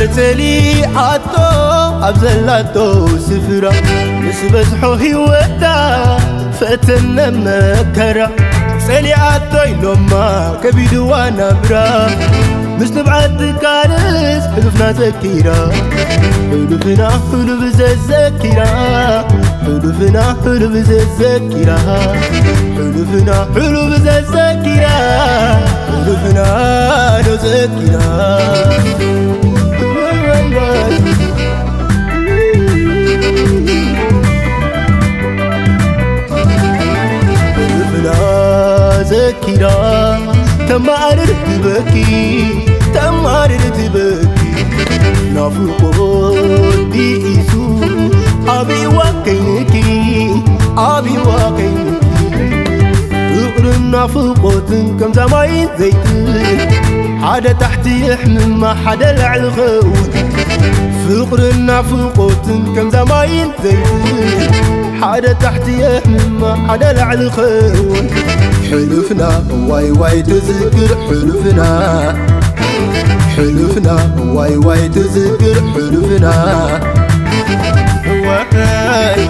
بارتلي عطو أبزلاتو سفرة نسبزحو هيوتا فتن مكرة سالي عطو يلوما كبيدو وانا برا مش نبعد كارس حلوفنا ذكيرة حلوفنا حلوف ذكيرة حلوفنا حلوف ذكيرة حلوفنا حلوف ذكيرة حلوفنا ذكيرة ذكيرة تمارر تبكي تمارر تبكي نافقو ديسو أبي واقينكي أبي واقينكي فقر نافقوتن كم زماين زيتن حدا تحت يحمل ما حدا لعل غوت فقر نافقوتن كم زماين زيتن حدا تحت يحمل ما حدا لعل غوت حلفنا واي واي تذكر حلفنا حلفنا واي واي تذكر حلفنا واي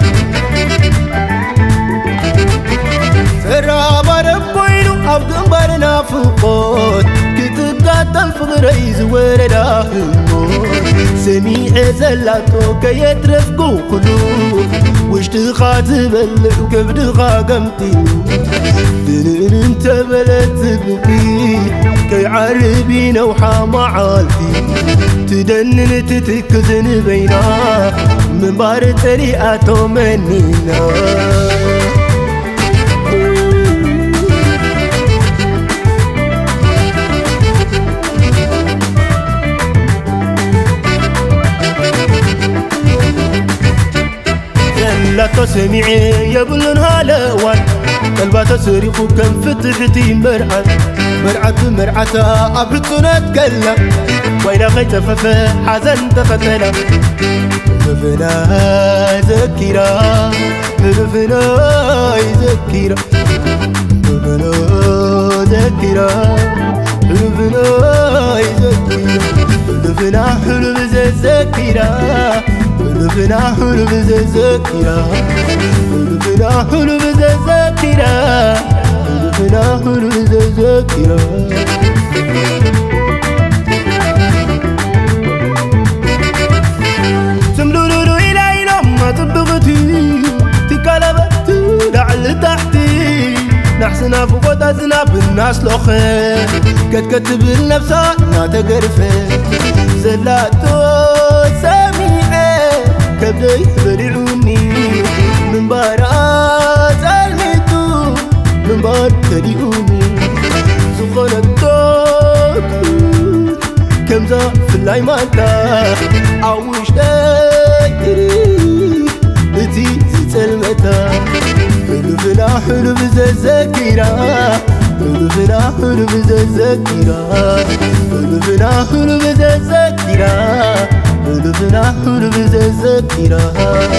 سرابا ربوينو أبقن بارنا فوقوت كتقاتل فغري زويرنا هموت سميع زلاتو كي يترفقو قلوب واشتغا تبلع كبدغا قمتي دنين انت بلد بقي كي عربين وحام عالتي تدنن تتكزن بينا من بار طريقاتو منينا لا تسمعي يبلن هالوان قلبها سريخو كم فتحتي مرعت مرعتا أبرتنا تكلم وين غيت ففا حزن تفتلا حلفنا ذكيرا حلفنا ذكيرا حلفنا ذكيرا حلفنا ذكيرا حلفنا حلف ذكيرا حلفنا حلف ذكيرا حلفنا حلف ذكيرا حلفنا حلف ذكيرا تملولو إلى ما تبغتي تكلبت لعل تحتي نحسنا فوق تزنا بالناس لوخي كتكتب النفسنا تقرفي زلاتو كبدي برعوني من بارات الميتو من بار تريوني سخونة الدوك كم زا في اللايماتا عوش تاكري بتي زيت المتا حلفنا حلف ذكيرا حلفنا حلف ذكيرا حلفنا حلف ذكيرا حلفنا حلف ذكيرا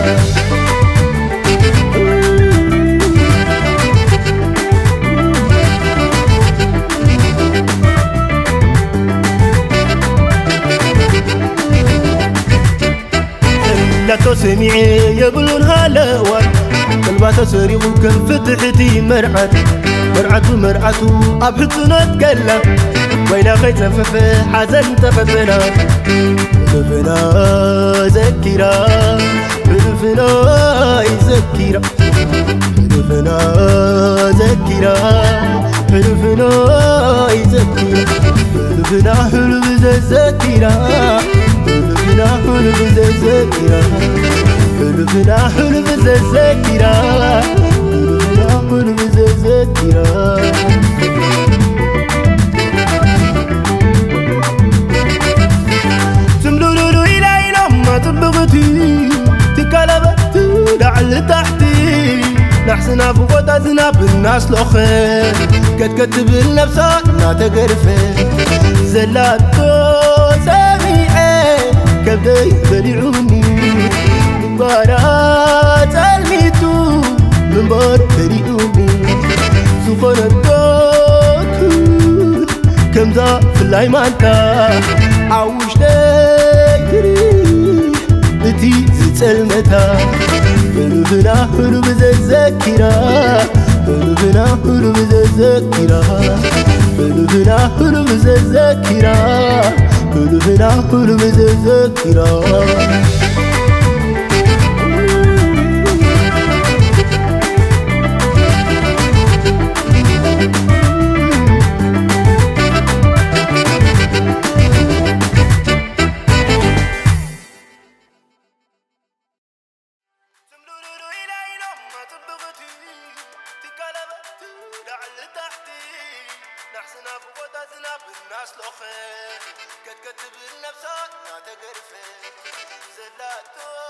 لا تسمعي يبلون هالوان قلبها سريغو كم فتحتي مرعتو أبحثنا تكلم وين غيت ففي حزن تفتنا حلفنا ذكيرا حلفنا ذكيرا حلفنا ذكيرا حلفنا ذكيرا حلفنا حلف ذكيرا حلفنا حلف ذكيرا حلفنا حلف ذكيرا حلفنا حلف ذكيرا تكلبت لعل تحتي نحسنا فوق تزنا بالناس لوخي كتكتب النفسنا تقرفي زلاتو سميعي كبدي برعوني من بارات الميتو من بار برعوني سخونة الدوك كم ذا في اللايمانتا عوش بتي زلمتا هلوهنا هلو بزذكرا هلوهنا هلو بزذكرا هلوهنا هلو بزذكرا هلوهنا هلو بزذكرا الناس لو خير كتكتب النفسات ما تقرفه زلاتو